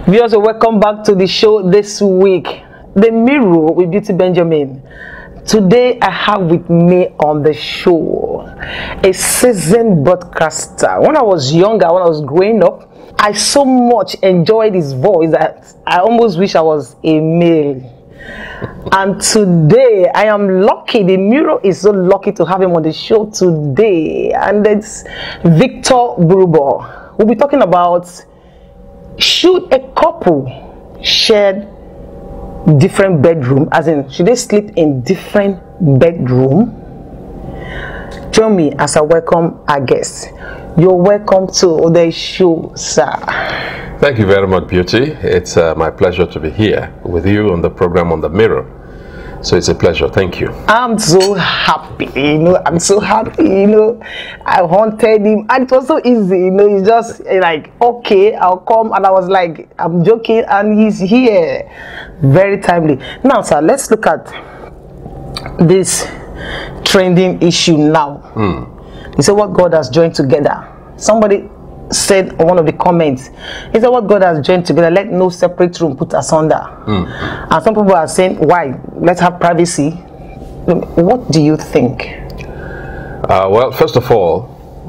Viewers, welcome back to the show this week. The Mirror with Beauty Benjamin. Today I have with me on the show a seasoned broadcaster. When I was younger, when I was growing up, I so much enjoyed his voice that I almost wish I was a male. And today I am lucky. The Mirror is so lucky to have him on the show today. And it's Victor Burubo. We'll be talking about, should a couple share different bedroom, as in should they sleep in different bedroom? Join me as I welcome our guest. You're welcome to the show, sir. Thank you very much, Beauty. It's my pleasure to be here with you on the program on the Mirror. So it's a pleasure. Thank you. I'm so happy, I'm so happy, I wanted him and it was so easy, he's just like, okay, I'll come, and I was like, I'm joking, and he's here. Very timely. Now, sir, let's look at this trending issue now. You say what God has joined together. Somebody said on one of the comments, he said what God has joined together, let no separate room put asunder. And some people are saying, why? Let's have privacy. What do you think? Well, first of all,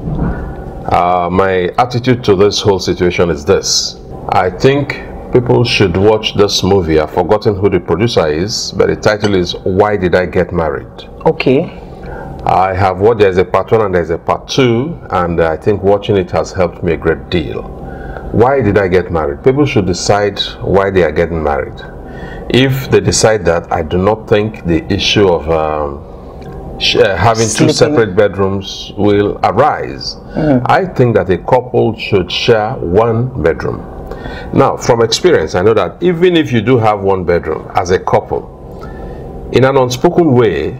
my attitude to this whole situation is this. I think people should watch this movie. I've forgotten who the producer is, but the title is Why Did I Get Married? Okay. I have watched, there's a part 1 and there's a part 2, and I think watching it has helped me a great deal. Why did I get married? People should decide why they are getting married. If they decide that, I do not think the issue of having two separate bedrooms will arise. I think that a couple should share one bedroom. Now, from experience, I know that even if you do have one bedroom as a couple, in an unspoken way,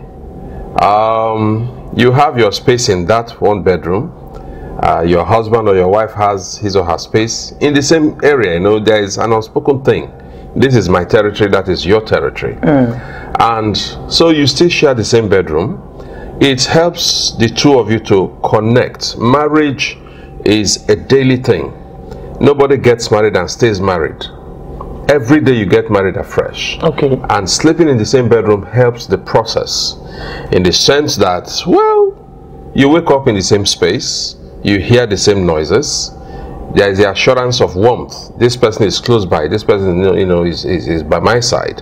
you have your space in that one bedroom. Your husband or your wife has his or her space in the same area. There is an unspoken thing. This is my territory, that is your territory. And so you still share the same bedroom. It helps the two of you to connect. Marriage is a daily thing. Nobody gets married and stays married. Every day you get married afresh. Okay. And sleeping in the same bedroom helps the process, in the sense that, well, you wake up in the same space, you hear the same noises, there is the assurance of warmth. This person is close by, this person is by my side.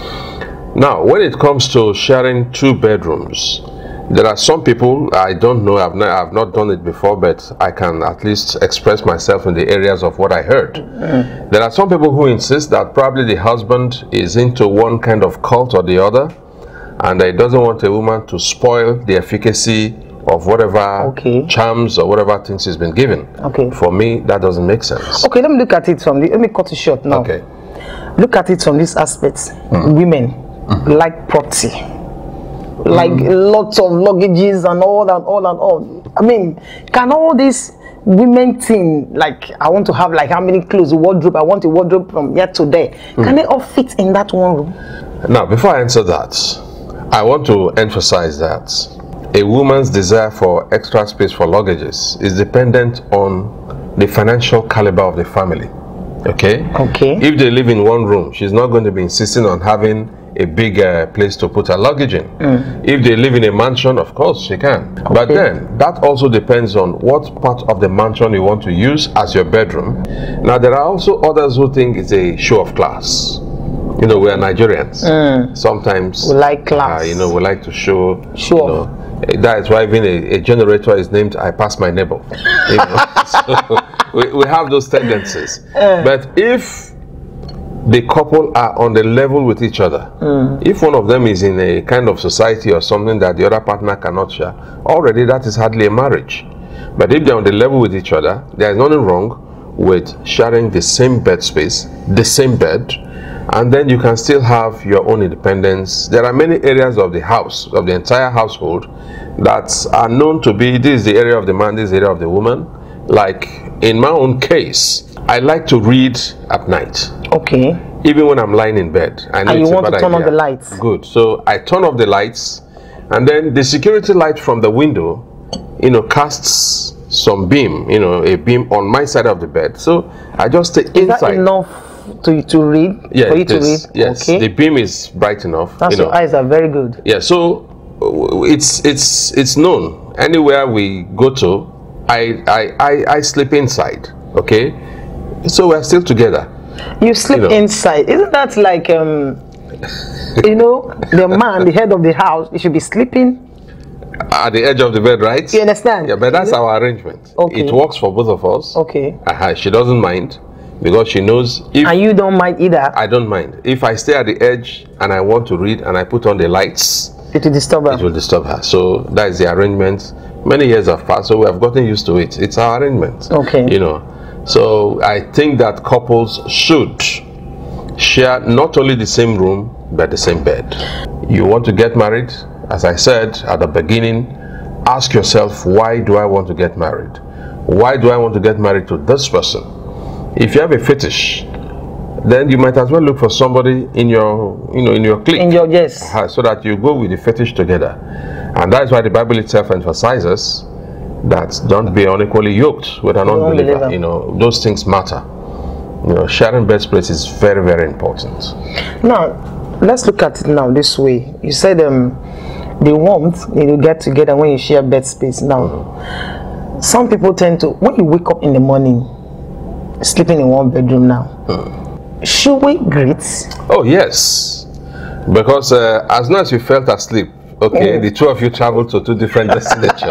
Now, when it comes to sharing two bedrooms, there are some people, I don't know, I've not done it before, but I can at least express myself in the areas of what I heard. There are some people who insist that probably the husband is into one kind of cult or the other, and he doesn't want a woman to spoil the efficacy of whatever charms or whatever things he's been given. For me, that doesn't make sense. Okay, let me look at it from let me cut it short now. Okay. Look at it from this aspect. Women like property. Like lots of luggages and all. I mean, can all this women thing, like I want to have like how many clothes, a wardrobe, I want a wardrobe from here to there, can they all fit in that one room? Now, before I answer that, I want to emphasize that a woman's desire for extra space for luggages is dependent on the financial caliber of the family. Okay? If they live in one room, she's not going to be insisting on having a big place to put her luggage in. If they live in a mansion, of course she can. But then that also depends on what part of the mansion you want to use as your bedroom. Now, there are also others who think it's a show of class. We are Nigerians. Sometimes we like class. We like to show. That's why even a generator is named "I Pass My Neighbor." So we have those tendencies. But if the couple are on the level with each other, if one of them is in a kind of society or something that the other partner cannot share, already that is hardly a marriage. But if they're on the level with each other, there is nothing wrong with sharing the same bed space, the same bed, and then you can still have your own independence. There are many areas of the house, of the entire household, that are known to be, this is the area of the man, this is the area of the woman. Like in my own case, I like to read at night. Even when I'm lying in bed. I know and you want to turn on the lights. Good. So I turn off the lights, and then the security light from the window, casts some beam, a beam on my side of the bed. So I just stay inside. Is that enough to read? Yeah, for you to read? Yes, okay. The beam is bright enough. That's your eyes are very good. Yeah, so it's known. Anywhere we go to, I sleep inside. Okay, so we're still together. You sleep inside. Isn't that like you know, the man, the head of the house, he should be sleeping at the edge of the bed, right? You understand? Yeah, but that's our arrangement. Okay. It works for both of us. Okay. She doesn't mind because she knows if... And you don't mind either? I don't mind. If I stay at the edge and I want to read and I put on the lights... It will disturb her. It will disturb her. So that is the arrangement. Many years have passed, so we have gotten used to it. It's our arrangement. Okay. You know. So I think that couples should share not only the same room, but the same bed. You want to get married? As I said at the beginning, ask yourself, why do I want to get married? Why do I want to get married to this person? If you have a fetish, then you might as well look for somebody in your, in your clique. In your, yes. So that you go with the fetish together. And that is why the Bible itself emphasizes that don't be unequally yoked with an unbeliever. You know, those things matter. You know, sharing bed space is very, very important. Now, let's look at it now this way. You said the warmth you get together when you share bed space. Now, some people tend to, when you wake up in the morning, sleeping in one bedroom now, should we greet? Oh yes, because as long as you felt asleep, okay, the two of you traveled to two different destinations.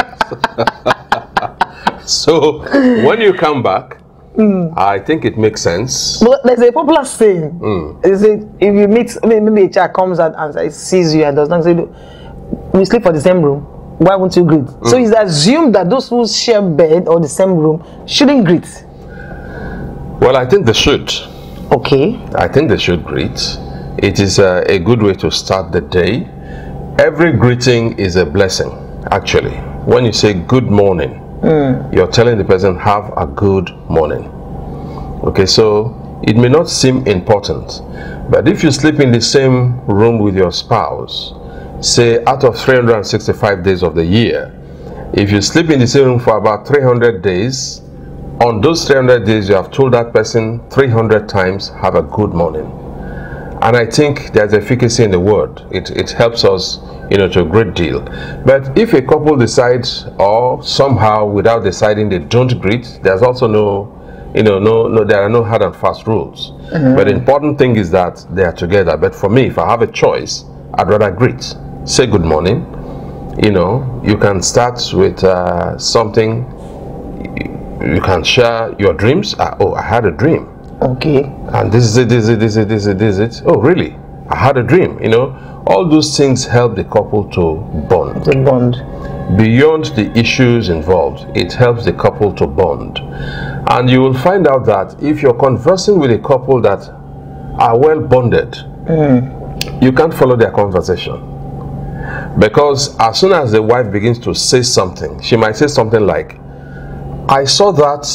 So when you come back, I think it makes sense. But there's a popular saying. Is it if you meet, maybe a child comes out and sees you and does not say, we sleep for the same room, why won't you greet? So it's assumed that those who share bed or the same room shouldn't greet. Well, I think they should. Okay. I think they should greet. It is a good way to start the day. Every greeting is a blessing, actually. When you say good morning, you're telling the person, have a good morning. Okay, so it may not seem important, but if you sleep in the same room with your spouse, say out of 365 days of the year, if you sleep in the same room for about 300 days, on those 300 days you have told that person 300 times, have a good morning. And I think there's efficacy in the word. It helps us, to a great deal. But if a couple decides, or somehow without deciding they don't greet, there's also there are no hard and fast rules. But the important thing is that they are together. But for me, if I have a choice, I'd rather greet. Say good morning. You can start with something. You can share your dreams. I had a dream. Okay. And this is it. Oh, really? I had a dream. All those things help the couple to bond. Beyond the issues involved, it helps the couple to bond. And you will find out that if you're conversing with a couple that are well bonded, you can't follow their conversation. Because as soon as the wife begins to say something, she might say something like, I saw that,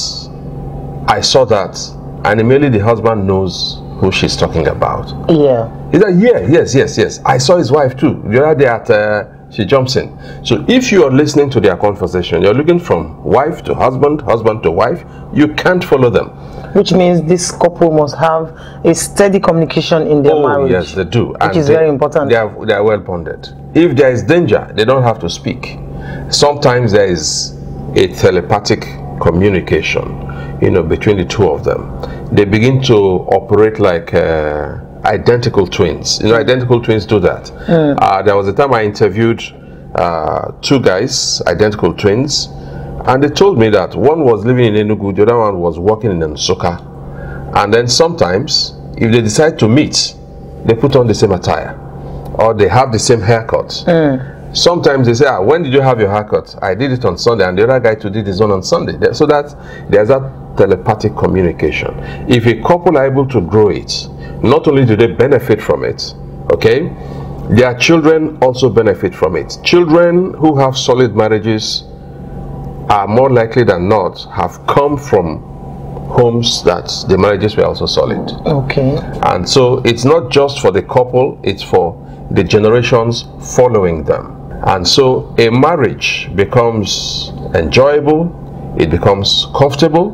and immediately the husband knows who she's talking about. Yeah. He's like, yes. I saw his wife too. The other day she jumps in. So if you are listening to their conversation, you're looking from wife to husband, husband to wife, you can't follow them. Which means this couple must have a steady communication in their marriage. Yes, they do. Which is very important. They are well bonded. If there is danger, they don't have to speak. Sometimes there is a telepathic communication, between the two of them. They begin to operate like identical twins. Identical twins do that. There was a time I interviewed two guys, identical twins, and they told me that one was living in Enugu, the other one was working in Nsukka. And then sometimes, if they decide to meet, they put on the same attire, or they have the same haircut. Sometimes they say, when did you have your haircut? I did it on Sunday, and the other guy too did his own on Sunday. So that there's that telepathic communication. If a couple are able to grow it, not only do they benefit from it, okay, their children also benefit from it. Children who have solid marriages are more likely than not have come from homes that the marriages were also solid. Okay. And so it's not just for the couple, it's for the generations following them. And so a marriage becomes enjoyable, it becomes comfortable,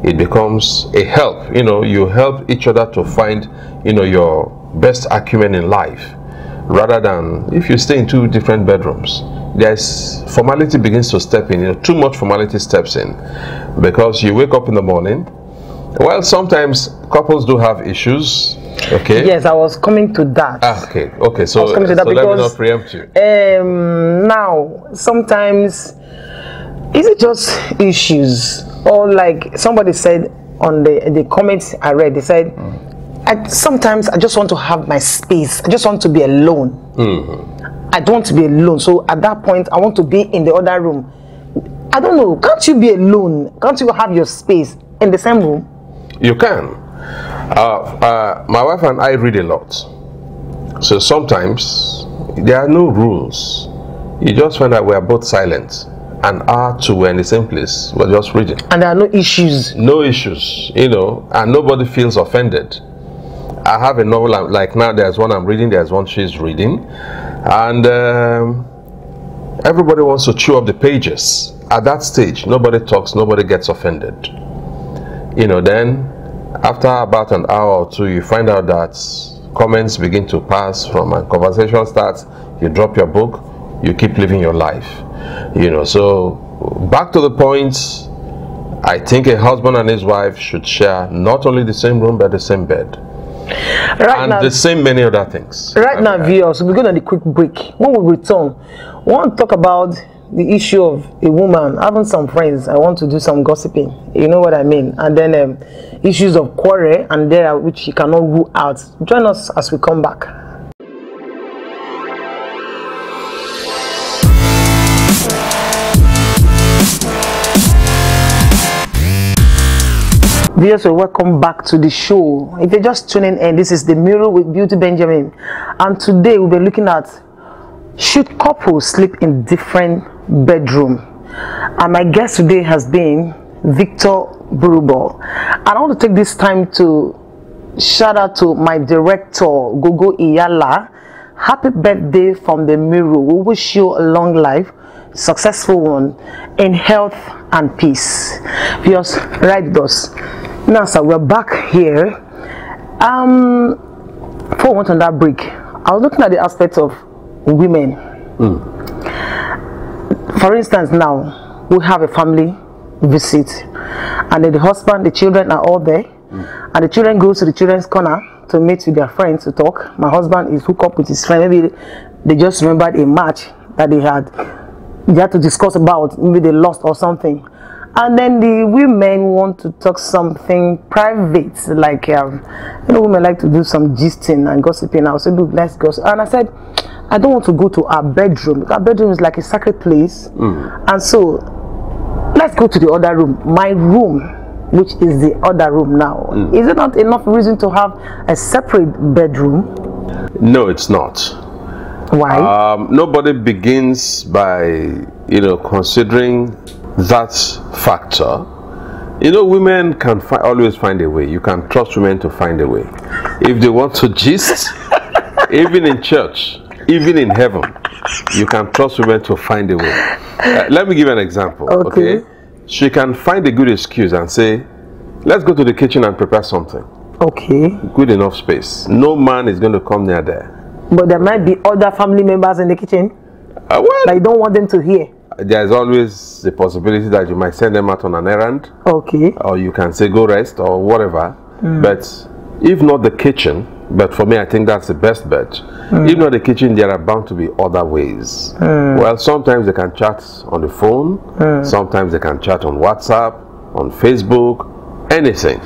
it becomes a help. You help each other to find, your best acumen in life, rather than if you stay in two different bedrooms. There's formality begins to step in. Too much formality steps in, because you wake up in the morning. Well, sometimes couples do have issues. Okay. Yes, I was coming to that. Okay. So let me not preempt you. Now, sometimes, is it just issues, or like somebody said on the comments I read, they said, sometimes I just want to have my space. I just want to be alone. I don't want to be alone. So at that point, I want to be in the other room. I don't know. Can't you be alone? Can't you have your space in the same room? You can. My wife and I read a lot. So sometimes there are no rules. You just find out we are both silent. An hour, two, we're in the same place. We're just reading. And there are no issues. No issues, and nobody feels offended. I have a novel, like now there's one I'm reading, there's one she's reading. And everybody wants to chew up the pages. At that stage, nobody talks, nobody gets offended. Then after about an hour or two, you find out that comments begin to pass from a conversation starts, you drop your book, you keep living your life. So back to the point, I think a husband and his wife should share not only the same room but the same bed. And the same many other things. Right now, viewers, we're going on a quick break. When we return, we want to talk about the issue of a woman having some friends. I want to do some gossiping. You know what I mean? And then issues of quarrel, and there which you cannot rule out. Join us as we come back. Viewers, welcome back to the show. If you're just tuning in, this is The Mirror with Beauty Benjamin, and today we'll be looking at, should couples sleep in different bedrooms? And my guest today has been Victor Burubol. And I want to take this time to shout out to my director, Gogo Iyala. Happy birthday from The Mirror. We wish you a long life, successful one, in health and peace. Viewers, right with us. Now, sir, we're back here. Before we went on that break, I was looking at the aspect of women. For instance, now we have a family visit, and then the husband, the children are all there, and the children go to the children's corner to meet with their friends to talk. My husband is hooked up with his friend. Maybe they just remembered a match that they had to discuss about. Maybe they lost or something. And then the women want to talk something private, like women like to do some gisting and gossiping. I said, look, let's gossip. And I said, I don't want to go to our bedroom. Our bedroom is like a sacred place, and so let's go to the other room, my room, which is the other room now. Is it not enough reason to have a separate bedroom? No, it's not. Why? Nobody begins by considering that factor. Women can always find a way. You can trust women to find a way. If they want to gist, even in church, even in heaven, you can trust women to find a way. Let me give you an example. Okay. She can find a good excuse and say, let's go to the kitchen and prepare something. Okay. Good enough space. No man is going to come near there. But there might be other family members in the kitchen that you don't want them to hear. There's always the possibility that you might send them out on an errand. Okay. Or you can say go rest or whatever. But if not the kitchen, but for me I think that's the best bet. If not the kitchen, there are bound to be other ways. Well, sometimes they can chat on the phone. Sometimes they can chat on WhatsApp, on Facebook, anything.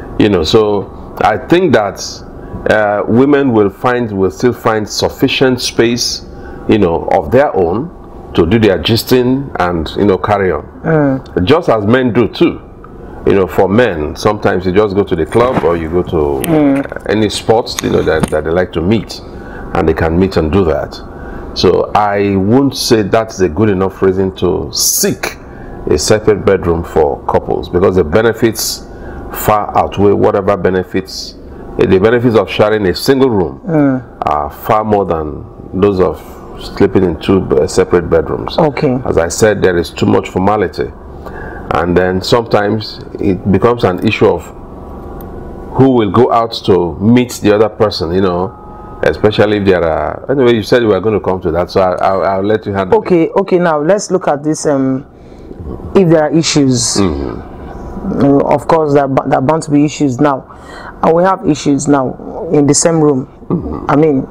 So I think that women will still find sufficient space, of their own to do their gisting and carry on. Just as men do too. For men, sometimes you just go to the club or you go to any sports that they like to meet, and they can meet and do that. So I won't say that's a good enough reason to seek a separate bedroom for couples, because the benefits far outweigh whatever benefits. The benefits of sharing a single room are far more than those of sleeping in two separate bedrooms. Okay. As I said, there is too much formality. And then sometimes it becomes an issue of who will go out to meet the other person, you know, especially if there are, anyway, you said you were going to come to that, so I'll let you handle it. Okay, now let's look at this. If there are issues, of course, there are bound to be issues now, and we have issues now in the same room. I mean,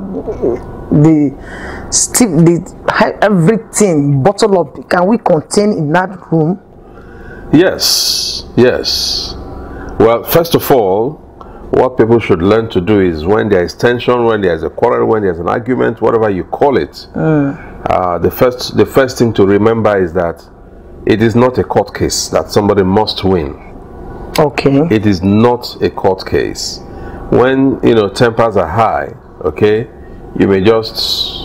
everything bottled up, can we contain in that room? Yes. Well, first of all, what people should learn to do is when there is tension, when there is a quarrel, when there is an argument, whatever you call it, the first thing to remember is that it is not a court case that somebody must win. Okay. It is not a court case. When, you know, tempers are high, okay, you may just,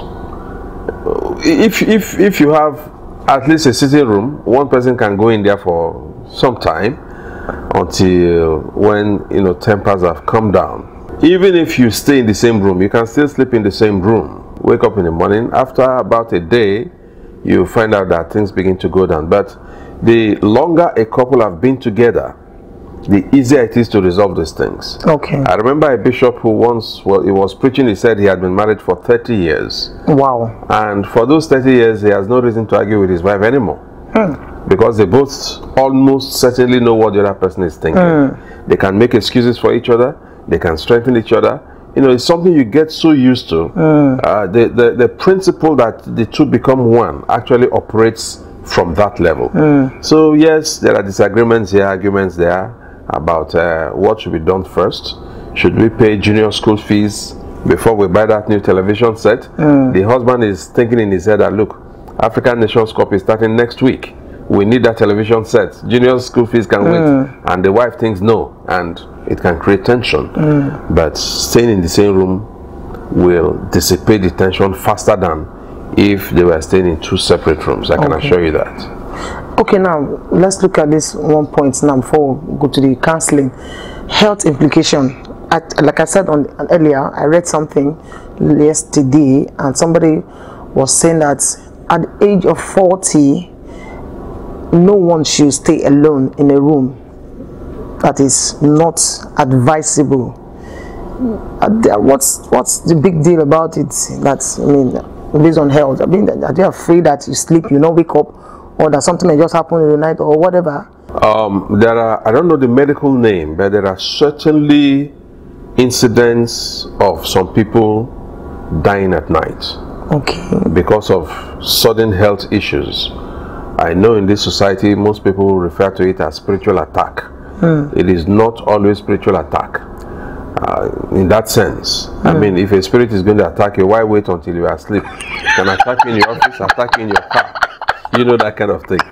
if you have at least a sitting room, one person can go in there for some time until when, you know, tempers have come down. Even if you stay in the same room, you can still sleep in the same room. Wake up in the morning, after about a day, you find out that things begin to go down. But the longer a couple have been together, the easier it is to resolve these things. Okay. I remember a bishop who once, well, he was preaching, he said he had been married for 30 years. Wow. And for those 30 years, he has no reason to argue with his wife anymore. Because they both almost certainly know what the other person is thinking. They can make excuses for each other. They can strengthen each other. You know, it's something you get so used to. The principle that the two become one actually operates from that level. So yes, there are disagreements here, arguments there about what should be done first. Should we pay junior school fees before we buy that new television set? The husband is thinking in his head that, look, African Nations Cup is starting next week. We need that television set. Junior school fees can wait. And the wife thinks no, and it can create tension. But staying in the same room will dissipate the tension faster than if they were staying in two separate rooms. I can assure you that. Okay, now let's look at this one point now before we go to the counseling. Health implication. Like I said earlier, I read something yesterday, and somebody was saying that at the age of 40, no one should stay alone in a room. That is not advisable. What's the big deal about it? That's, I mean, based on health. I mean, are they afraid that you sleep, you not wake up, or that something may just happen in the night or whatever? There are, I don't know the medical name, but there are certainly incidents of some people dying at night. Okay. Because of sudden health issues. I know in this society, most people refer to it as spiritual attack. It is not always spiritual attack. In that sense, I mean, if a spirit is going to attack you, why wait until you are asleep? Can attack you in your office, attack you in your car. You know, that kind of thing.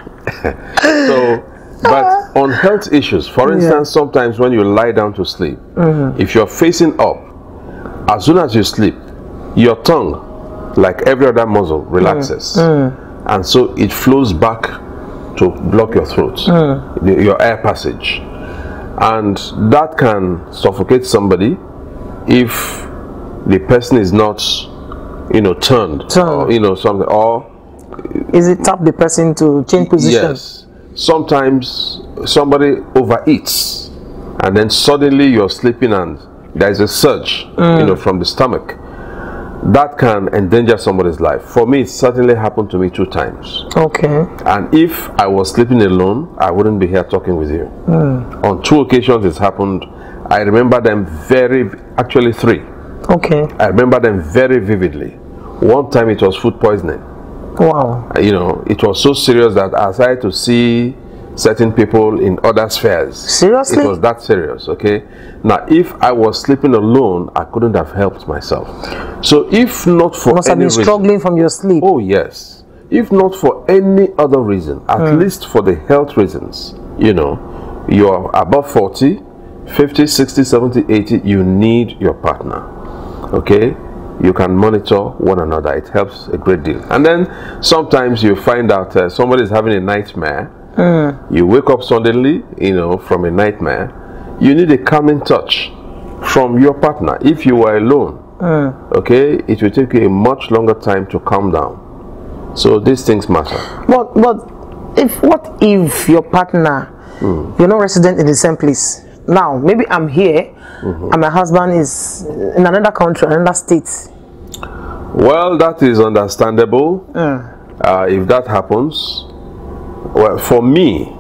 So, but on health issues, for instance, sometimes when you lie down to sleep, if you're facing up, as soon as you sleep, your tongue, like every other muscle, relaxes. And so it flows back to block your throat, your air passage. And that can suffocate somebody if the person is not, you know, turned. Or, you know, something. Or is it tap the person to change position? Yes. Sometimes somebody overeats, and then suddenly you're sleeping and there's a surge, you know, from the stomach. That can endanger somebody's life. For me, it certainly happened to me 2 times. Okay. And if I was sleeping alone, I wouldn't be here talking with you. On 2 occasions it's happened. I remember them actually 3. Okay. I remember them very vividly. One time it was food poisoning. Wow. You know, it was so serious that I started to see certain people in other spheres. Seriously? It was that serious, okay? Now, if I was sleeping alone, I couldn't have helped myself. So, if not for must have been struggling from your sleep. Oh, yes. If not for any other reason, at least for the health reasons, you know, you're above 40, 50, 60, 70, 80, you need your partner, okay? You can monitor one another. It helps a great deal. And then, sometimes you find out somebody is having a nightmare. You wake up suddenly, you know, from a nightmare. You need a calming touch from your partner. If you were alone, okay, it will take you a much longer time to calm down. So these things matter. But what if your partner, you're not resident in the same place? Now, maybe I'm here and my husband is in another country, another state. Well, that is understandable. If that happens, well, for me,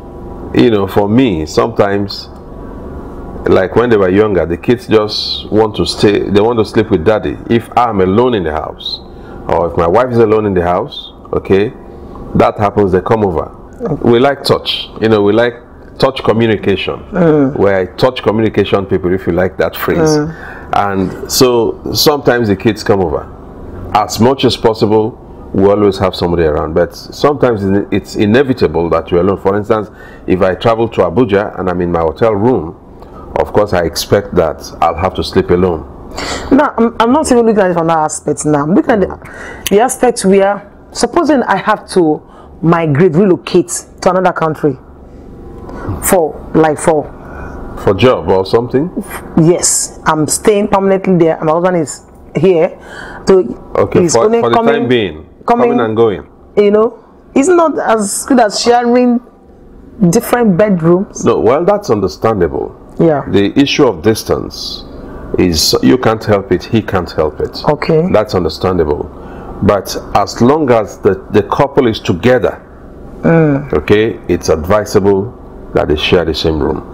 sometimes, like when they were younger, the kids just want to stay, they want to sleep with daddy. If I'm alone in the house, or if my wife is alone in the house, okay, that happens, they come over. We like touch, we like touch communication, where I touch communication people, if you like that phrase. And so sometimes the kids come over. As much as possible, we always have somebody around, but sometimes it's inevitable that you're alone. For instance, if I travel to Abuja and I'm in my hotel room, of course I expect that I'll have to sleep alone. No, I'm not even looking at it from that aspect now. I'm looking at the aspect where, supposing I have to migrate, relocate to another country for job or something. Yes, I'm staying permanently there, and my husband is here. So okay, for the time being, coming and going. It's not as good as sharing different bedrooms. No, well, that's understandable. Yeah. The issue of distance is you can't help it, he can't help it. Okay. That's understandable. But as long as the couple is together, okay, it's advisable that they share the same room.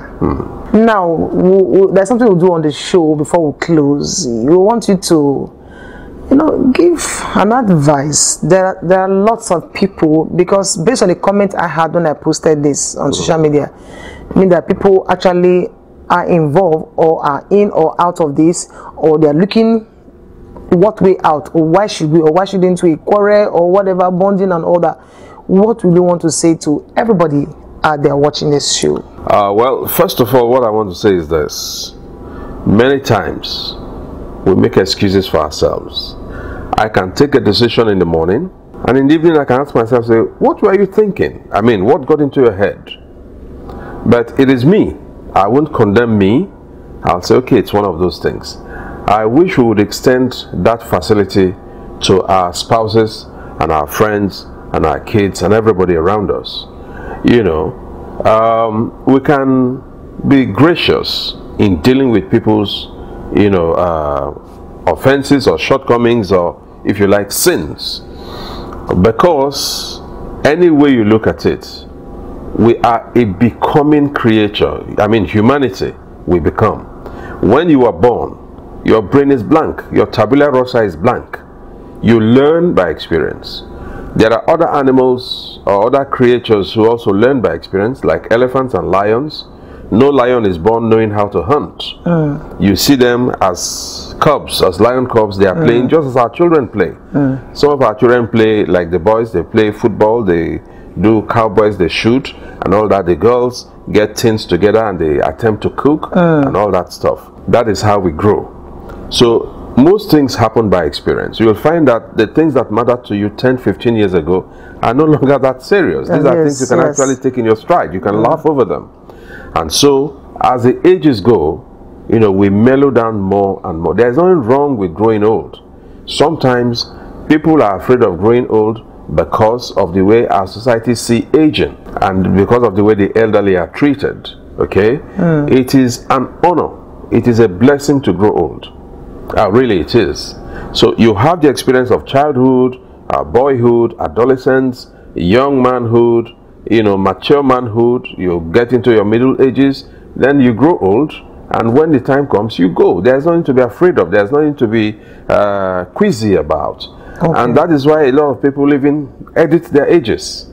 Now, there's something we'll do on the show before we close. We want you to, give an advice. There are lots of people, because based on the comment I had when I posted this on social media, I mean that people actually are involved or are in or out of this, or they're looking what way out, or why shouldn't we quarrel, or whatever, bonding and all that. What will you want to say to everybody out there watching this show? Well, first of all, what I want to say is this. Many times we make excuses for ourselves. I can take a decision in the morning, and in the evening I can ask myself, say, what were you thinking? I mean, what got into your head? But it is me. I won't condemn me. I'll say, okay, it's one of those things. I wish we would extend that facility to our spouses and our friends and our kids and everybody around us. We can be gracious in dealing with people's, offenses or shortcomings, or if you like, sins. Because any way you look at it, we are a becoming creature. I mean, humanity, we become. When you are born, your brain is blank. Your tabula rasa is blank. You learn by experience. There are other animals or other creatures who also learn by experience, like elephants and lions. No lion is born knowing how to hunt. You see them as cubs, as lion cubs. They are playing just as our children play. Some of our children play like the boys. They play football. They do cowboys. They shoot and all that. The girls get tins together and they attempt to cook and all that stuff. That is how we grow. So most things happen by experience. You will find that the things that mattered to you 10, 15 years ago are no longer that serious. These are things you can actually take in your stride. You can laugh over them. And so, as the ages go, we mellow down more and more. There's nothing wrong with growing old. Sometimes people are afraid of growing old because of the way our society see aging and because of the way the elderly are treated. Okay? It is an honor. It is a blessing to grow old. Really it is. So you have the experience of childhood, boyhood, adolescence, young manhood, mature manhood. You get into your middle ages, then you grow old, and when the time comes, you go. There's nothing to be afraid of. There's nothing to be queasy about. Okay. And that is why a lot of people edit their ages.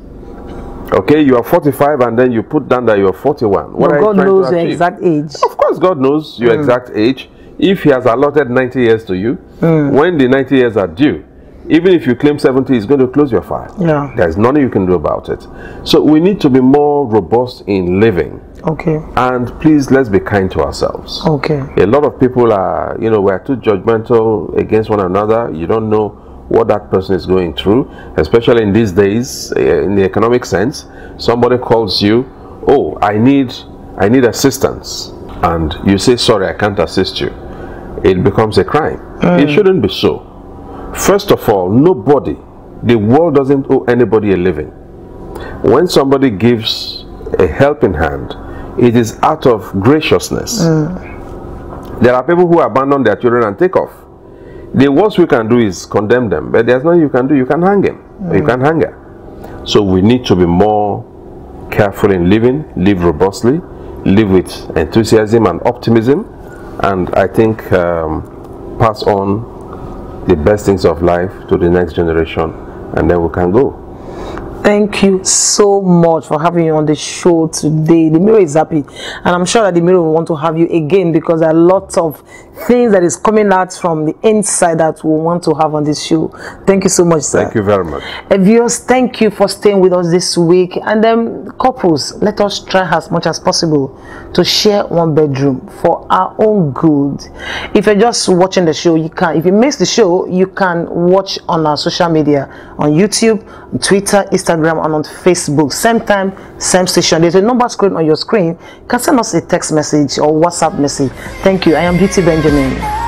Okay, you are 45 and then you put down that you are 41. What God knows your exact age. Of course, God knows your exact age. If He has allotted 90 years to you, when the 90 years are due, even if you claim 70, He's going to close your file. Yeah. There's nothing you can do about it. So we need to be more robust in living. Okay. And please, let's be kind to ourselves. Okay. A lot of people are, we're too judgmental against one another. You don't know what that person is going through, especially in these days, in the economic sense. Somebody calls you, oh, I need assistance. And you say, sorry, I can't assist you. It becomes a crime. It shouldn't be so. First of all, the world doesn't owe anybody a living. when somebody gives a helping hand, it is out of graciousness. There are people who abandon their children and take off. The worst we can do is condemn them, but there's nothing you can do. You can hang him, or you can hang her. So we need to be more careful in living, live robustly, live with enthusiasm and optimism, and I think pass on the best things of life to the next generation, and then we can go. Thank you so much for having you on the show today. The Mirror is happy, and I'm sure that the Mirror will want to have you again, because there are lots of things that is coming out from the inside that we want to have on this show. Thank you so much, sir. Thank you very much. Viewers, thank you for staying with us this week. And then couples, let us try as much as possible to share one bedroom for our own good. If you're just watching the show, you can. If you miss the show, you can watch on our social media, on YouTube, on Twitter, Instagram, and on Facebook. Same time, same station. There's a number screen on your screen. You can send us a text message or WhatsApp message. Thank you. I am Beauty Benjamin.